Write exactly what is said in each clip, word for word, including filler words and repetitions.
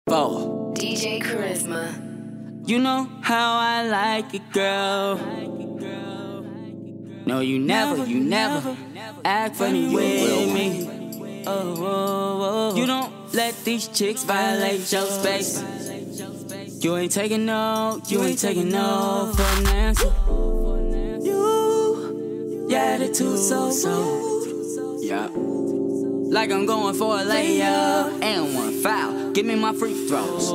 Four. D J Charisma. You know how I like it, girl. No, you never, you never act funny with me. Oh, oh, oh. You don't let these chicks violate your space. You ain't taking no, you ain't taking no for an answer. You, your attitude so, so, yeah. Like I'm going for a layup and one foul. Give me my free throws.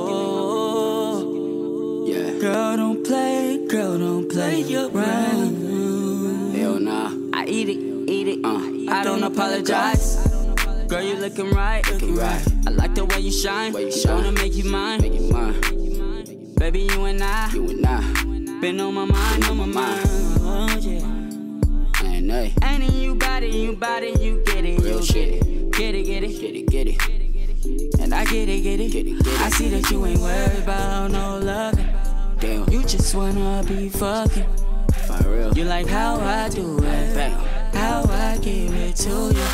Oh, yeah. Girl, don't play, girl, don't play around. Hell nah. I eat it, eat it. Uh, I don't apologize. Girl, you looking right, looking right. I like the way you shine. Way you shine. Wanna make you mine, make you mine. Baby, you and I, you and I, been on my mind, on my mind. Oh yeah. And hey, ain't it you body, you body, you get it, real shit. Get it, get it, get it, get it. And I get it, get it, get it, get it. I see that you ain't worried about no loving. Damn, you just wanna be fucking. For real. You like how I do it, bang. How I give it to you.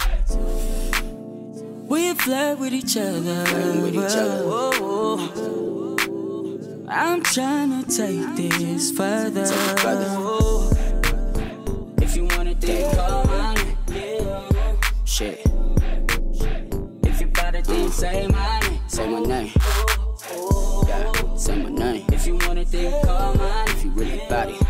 We flirt with each other, flirt with each other. Whoa, whoa. I'm tryna take this further. Take it further. Whoa. If you wanna think, call mine. Shit. If you bout it, then say my name. Say my name. Yeah, say my name. If you wanna think, call mine. If you really bout it.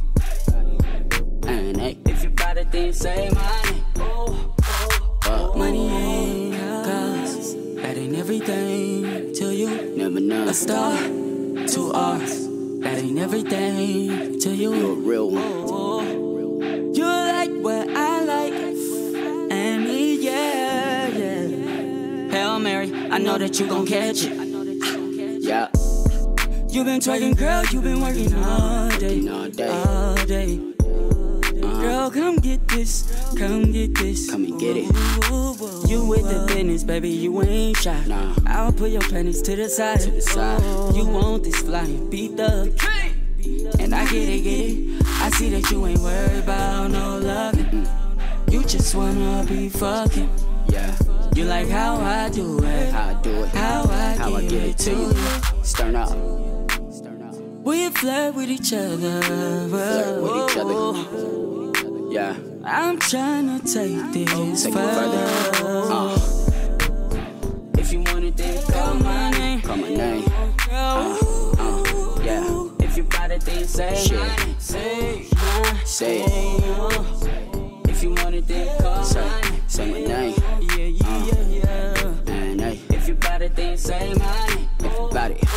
And hey, if you bout it, then say my name. Uh, Money ain't cause that ain't everything to you. Never know. A star, two R's. That ain't everything to you. You're a real one. You like what I like. And me, yeah, yeah. Hail Mary, I know that you gon' catch it. Yeah. You been twerking, girl, you been working all day. All day. All day. Uh-huh. Girl, come get this, come get this. Come and get it. You with the business, baby, you ain't shy. Nah. I'll put your panties to the side. To the side. You want this flying beat up. And I get it, get it. I see that you ain't worried about no loving. Mm-mm. You just wanna be fucking. Yeah. You like how I do it. How I do it. How I, how I give it to you. Stern up. We flirt with each other. Flirt with each other. Yeah. I'm tryna take this take further. Uh. If you want it, then call my name. Call my name. Uh, uh, yeah. If you bout it, then say shit. My name. Say, say it. If you want it, then call say, my name. Say my name. Yeah, yeah, uh, yeah, yeah. And hey, if you bout it, then say my name. If you bout it.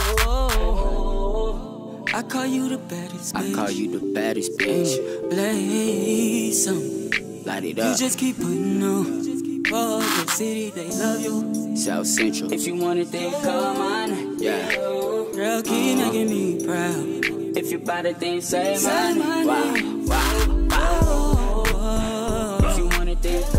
I call you the baddest bitch. I call you the baddest bitch. Blaze some. Light it up. You just keep putting on. Oh, the city, they love you. South Central. If you want it, then call mine. Yeah. Girl, keep uh-huh. making me proud. If you bout it, then say my name. Wow, wow, wow. If you want it, then call